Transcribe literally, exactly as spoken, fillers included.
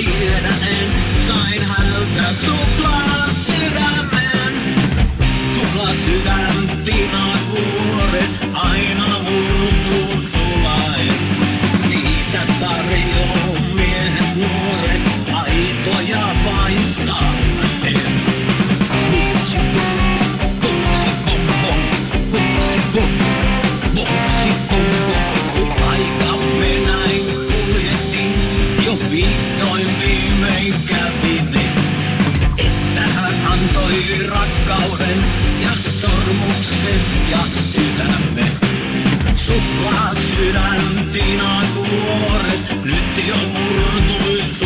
tiedä en, sain häneltä suklaa sydämen. Suklaa sydän, tinakuoret, aina murtuu sulain. Niitä tarjoaa miehet nuoret, aitoja vain saaten. Bumsi bum, bumsi bum bum, bumsi bum, bumsi bum bum. Aikamme näin kuljettiin, jo vihdoin viimein kävin. Että hän antoi rakkauden ja sormuksen ja sydämen. Suklaa sydän, tinakuoret, nyt jo murtui